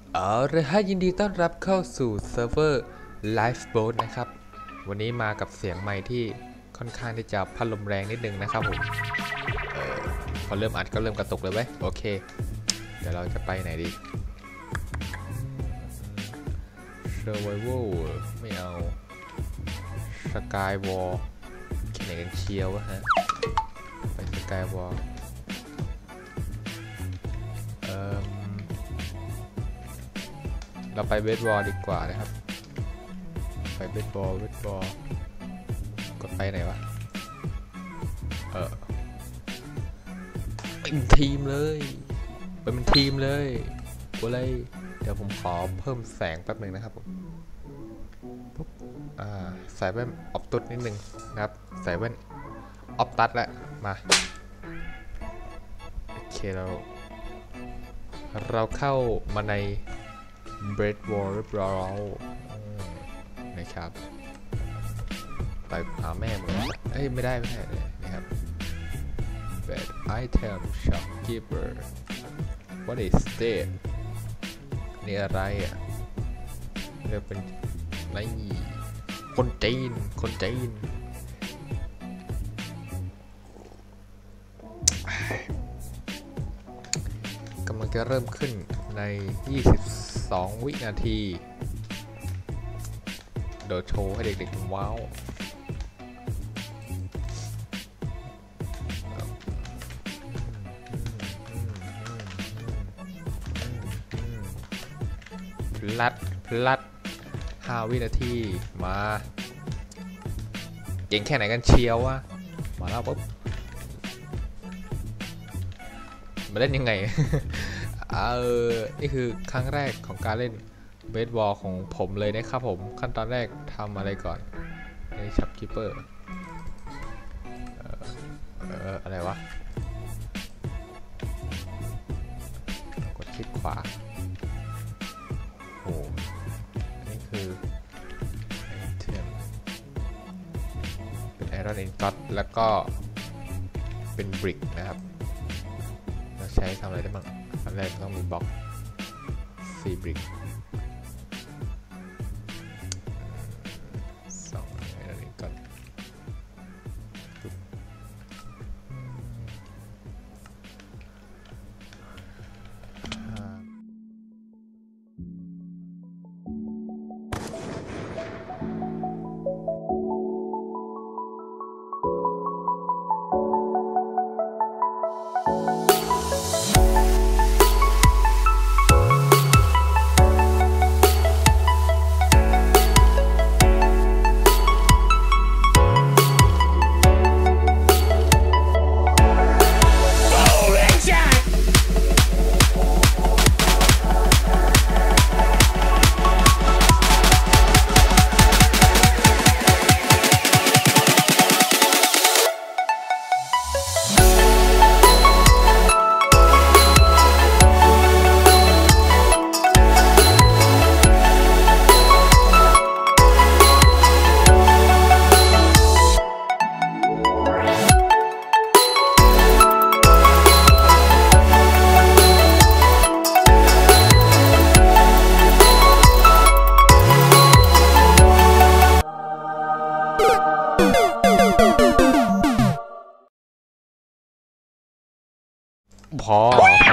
เอาละฮะยินดีต้อนรับเข้าสู่เซิร์ฟเวอร์ Lifeboat นะครับวันนี้มากับเสียงไมค์ที่ค่อนข้างที่จะพัดลมแรงนิดนึงนะครับผมพอเริ่มอัดก็เริ่มกระตุกเลยเว้ยโอเคเดี๋ยวเราจะไปไหนดี Survival ไม่เอา Skywall แข่งกันเชียวฮะไป Skywallเราไปเวทบอลดีกว่านะครับไปเวทบอลกดไปไหนวะเป็นทีมเลยเป็นทีมเลยกูเลยเดี๋ยวผมขอเพิ่มแสงแป๊บหนึ่งนะครับผมปุ๊บใส่แว่นออฟตัดนิดนึงนะครับใส่แว่นออฟตัดแล้วมาโอเคเราเข้ามาในเบรดวอลเรียบร้อยนะครับไปหาแม่มึงไม่ได้เลยนะครับ Bad item shopkeeper what is that นี่อะไรอ่ะเรียกเป็นนี่คนจีนกำลังจะเริ่มขึ้นใน22 วินาทีเดี๋ยวโชว์ให้เด็กๆว้าวพลัด5 วินาทีมาเก่งแค่ไหนกันเชียววะมาแล้วปุ๊บมาเล่นยังไง นี่คือครั้งแรกของการเล่นเบสบอลของผมเลยนะครับผมขั้นตอนแรกทำอะไรก่อนในช็อปคีเปอร์อะไรวะกดคลิกขวาโอ้นี่คือเทียมเป็นไอรอนอินก็ตแล้วก็เป็นบริกนะครับเราใช้ทำอะไรได้บ้างอันแรกต้องมีบล็อก4 บริก2ไอรอนอินก็ตพอ